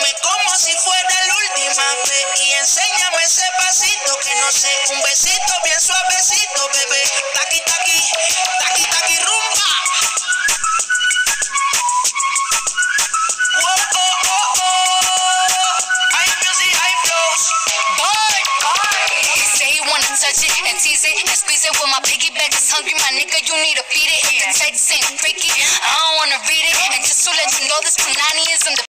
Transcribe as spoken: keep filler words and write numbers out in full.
Bésame como si fuera la última vez y enséñame ese pasito que no sé, un besito bien suavecito, bebé. Taqui, taqui, taqui, taqui, rumba. Oh, oh, oh, oh. High music, high flows. Boy, boy. He say he wanna touch it and tease it and squeeze it. Well, my piggyback is hungry, my nigga, you need to feed it. If the text ain't freaky, I don't wanna read it. And just to let you know, this Punani is in the